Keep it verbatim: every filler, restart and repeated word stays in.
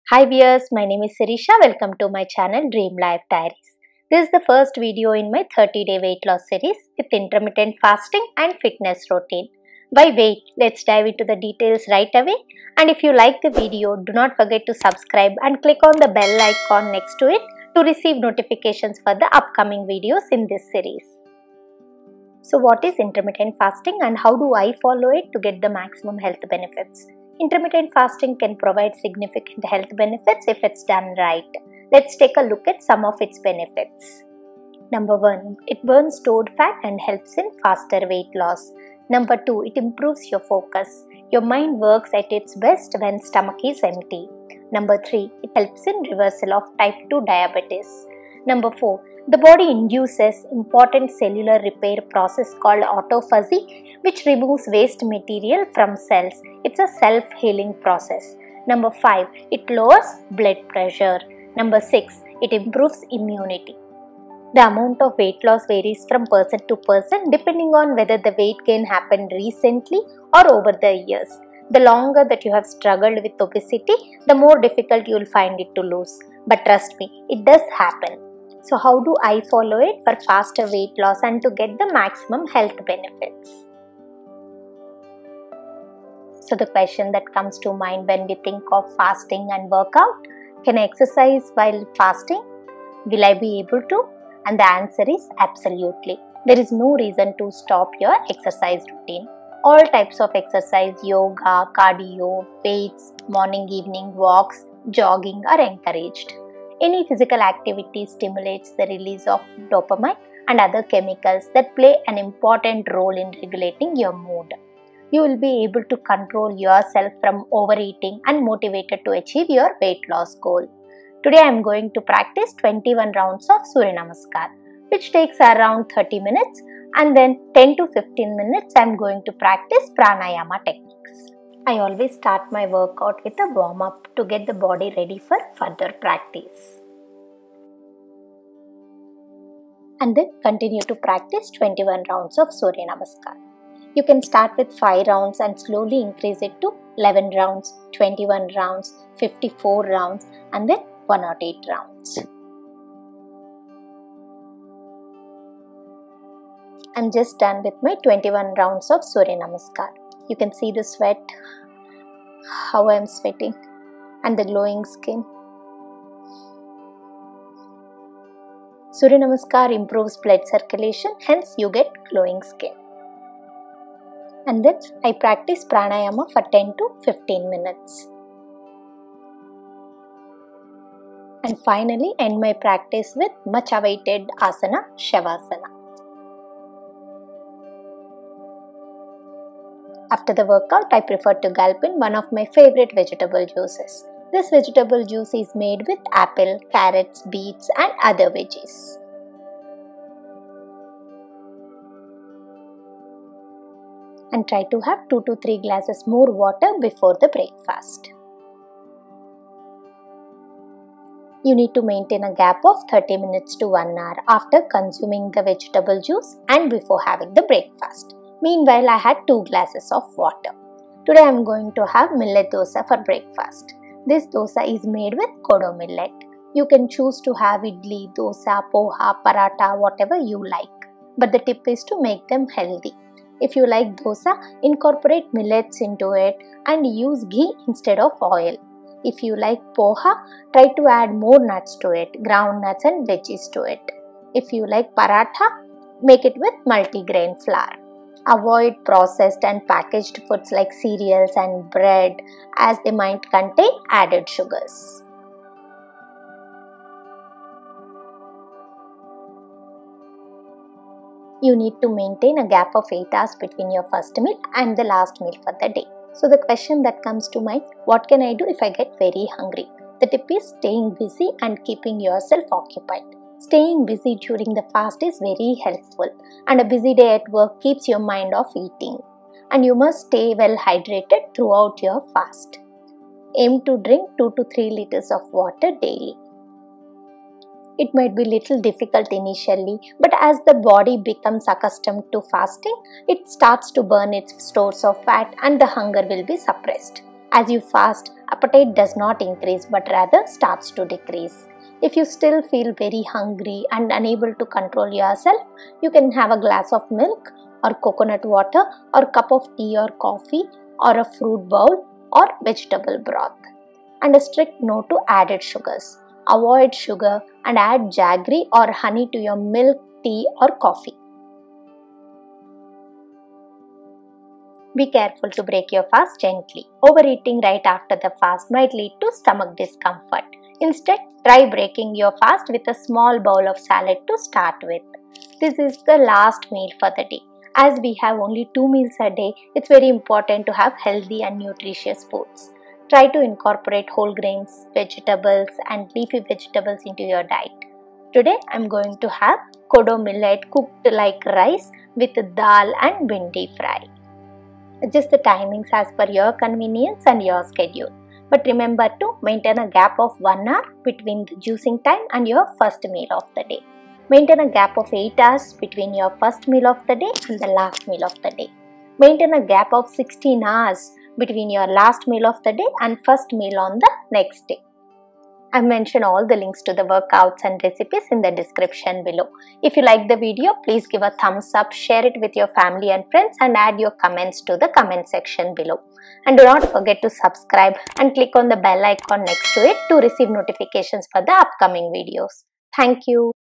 Hi viewers, my name is Sirisha. Welcome to my channel Dream Life Diaries. This is the first video in my thirty day weight loss series with intermittent fasting and fitness routine. Why wait? Let's dive into the details right away. And if you like the video, do not forget to subscribe and click on the bell icon next to it to receive notifications for the upcoming videos in this series. So what is intermittent fasting and how do I follow it to get the maximum health benefits? Intermittent fasting can provide significant health benefits if it's done right. Let's take a look at some of its benefits. Number one, it burns stored fat and helps in faster weight loss. Number two, it improves your focus. Your mind works at its best when stomach is empty. Number three, it helps in reversal of type two diabetes. Number four, the body induces important cellular repair process called autophagy, which removes waste material from cells. It's a self-healing process. Number five, it lowers blood pressure. Number six, it improves immunity. The amount of weight loss varies from person to person depending on whether the weight gain happened recently or over the years. The longer that you have struggled with obesity, the more difficult you will find it to lose. But trust me, it does happen. So how do I follow it for faster weight loss and to get the maximum health benefits? So the question that comes to mind when we think of fasting and workout, can I exercise while fasting? Will I be able to? And the answer is absolutely. There is no reason to stop your exercise routine. All types of exercise, yoga, cardio, weights, morning, evening walks, jogging are encouraged. Any physical activity stimulates the release of dopamine and other chemicals that play an important role in regulating your mood. You will be able to control yourself from overeating and motivated to achieve your weight loss goal. Today I am going to practice twenty-one rounds of Surya Namaskar, which takes around thirty minutes, and then ten to fifteen minutes I am going to practice pranayama techniques. I always start my workout with a warm-up to get the body ready for further practice. And then continue to practice twenty-one rounds of Surya Namaskar. You can start with five rounds and slowly increase it to eleven rounds, twenty-one rounds, fifty-four rounds, and then one hundred eight rounds. I'm just done with my twenty-one rounds of Surya Namaskar. You can see the sweat, how I am sweating, and the glowing skin. Surya Namaskar improves blood circulation, hence you get glowing skin. And then I practice pranayama for ten to fifteen minutes. And finally end my practice with much awaited asana, Shavasana. After the workout, I prefer to gulp in one of my favorite vegetable juices. This vegetable juice is made with apple, carrots, beets and other veggies. And try to have two to three glasses more water before the breakfast. You need to maintain a gap of thirty minutes to one hour after consuming the vegetable juice and before having the breakfast. Meanwhile, I had two glasses of water. Today I am going to have millet dosa for breakfast. This dosa is made with kodo millet. You can choose to have idli, dosa, poha, paratha, whatever you like. But the tip is to make them healthy. If you like dosa, incorporate millets into it and use ghee instead of oil. If you like poha, try to add more nuts to it, ground nuts and veggies to it. If you like paratha, make it with multigrain flour. Avoid processed and packaged foods like cereals and bread as they might contain added sugars. You need to maintain a gap of eight hours between your first meal and the last meal for the day. So the question that comes to mind, what can I do if I get very hungry? The tip is staying busy and keeping yourself occupied. Staying busy during the fast is very helpful, and a busy day at work keeps your mind off eating. And you must stay well hydrated throughout your fast. Aim to drink two to three liters of water daily. It might be little difficult initially, but as the body becomes accustomed to fasting, it starts to burn its stores of fat and the hunger will be suppressed. As you fast, appetite does not increase but rather starts to decrease. If you still feel very hungry and unable to control yourself, you can have a glass of milk or coconut water or cup of tea or coffee or a fruit bowl or vegetable broth. And a strict no to added sugars. Avoid sugar and add jaggery or honey to your milk, tea or coffee. Be careful to break your fast gently. Overeating right after the fast might lead to stomach discomfort. Instead, try breaking your fast with a small bowl of salad to start with. This is the last meal for the day. As we have only two meals a day, it's very important to have healthy and nutritious foods. Try to incorporate whole grains, vegetables and leafy vegetables into your diet. Today, I'm going to have kodo millet cooked like rice with dal and bhindi fry. Adjust the timings as per your convenience and your schedule. But remember to maintain a gap of one hour between the juicing time and your first meal of the day. Maintain a gap of eight hours between your first meal of the day and the last meal of the day. Maintain a gap of sixteen hours between your last meal of the day and first meal on the next day. I've mentioned all the links to the workouts and recipes in the description below. If you like the video, please give a thumbs up, share it with your family and friends and add your comments to the comment section below. And do not forget to subscribe and click on the bell icon next to it to receive notifications for the upcoming videos. Thank you.